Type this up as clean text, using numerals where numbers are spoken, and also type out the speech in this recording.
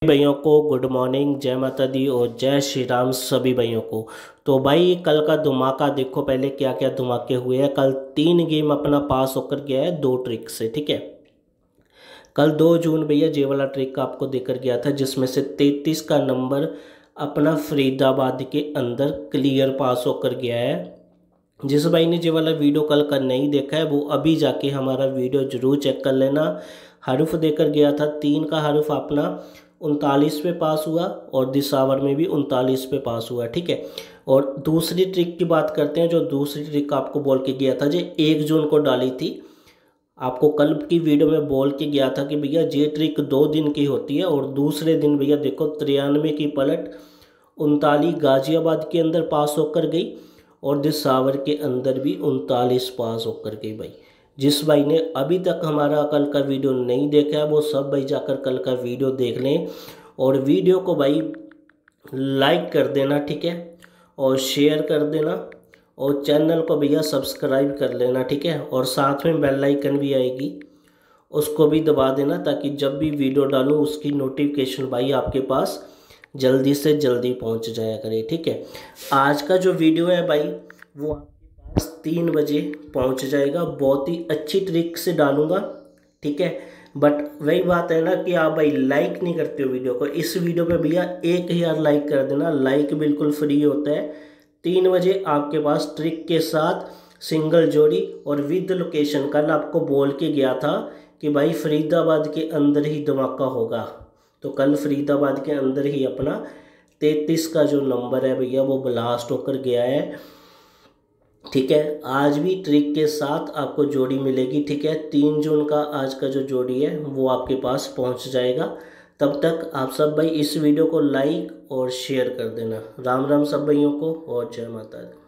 भाइयों को good morning, जय माता दी और जय श्री राम सभी भाइयों को। तो भाई कल का धमाका देखो, पहले क्या क्या धमाके हुए हैं। कल 3 गेम अपना पास होकर गया है 2 ट्रिक से, ठीक है। कल 2 जून भैया जे वाला ट्रिक आपको देकर गया था, जिसमें से 33 का नंबर अपना फरीदाबाद के अंदर क्लियर पास होकर गया है। जिस भाई ने जे वाला वीडियो कल का नहीं देखा है वो अभी जाके हमारा वीडियो जरूर चेक कर लेना। हरुफ देकर गया था 3 का हरुफ अपना 39 पे पास हुआ और दिसावर में भी 39 पे पास हुआ, ठीक है। और दूसरी ट्रिक की बात करते हैं। जो दूसरी ट्रिक आपको बोल के गया था जो 1 जून को डाली थी, आपको कल की वीडियो में बोल के गया था कि भैया ये ट्रिक 2 दिन की होती है। और दूसरे दिन भैया देखो 93 की पलट 39 गाजियाबाद के अंदर पास होकर गई और दिसावर के अंदर भी 39 पास होकर गई। भाई जिस भाई ने अभी तक हमारा कल का वीडियो नहीं देखा है वो सब भाई जाकर कल का वीडियो देख लें। और वीडियो को भाई लाइक कर देना, ठीक है, और शेयर कर देना और चैनल को भैया सब्सक्राइब कर लेना, ठीक है। और साथ में बेल आइकन भी आएगी, उसको भी दबा देना ताकि जब भी वीडियो डालूँ उसकी नोटिफिकेशन भाई आपके पास जल्दी से जल्दी पहुंच जाया करे, ठीक है। आज का जो वीडियो है भाई वो आपके पास 3 बजे पहुंच जाएगा। बहुत ही अच्छी ट्रिक से डालूंगा, ठीक है। बट वही बात है ना कि आप भाई लाइक नहीं करते हो वीडियो को। इस वीडियो पे भैया 1000 लाइक कर देना, लाइक बिल्कुल फ्री होता है। 3 बजे आपके पास ट्रिक के साथ सिंगल जोड़ी और विद लोकेशन। कल आपको बोल के गया था कि भाई फरीदाबाद के अंदर ही धमाका होगा, तो कल फरीदाबाद के अंदर ही अपना 33 का जो नंबर है भैया वो ब्लास्ट होकर गया है, ठीक है। आज भी ट्रिक के साथ आपको जोड़ी मिलेगी, ठीक है। 3 जून का आज का जो जोड़ी है वो आपके पास पहुंच जाएगा। तब तक आप सब भाई इस वीडियो को लाइक और शेयर कर देना। राम राम सब भाइयों को और जय माता दी।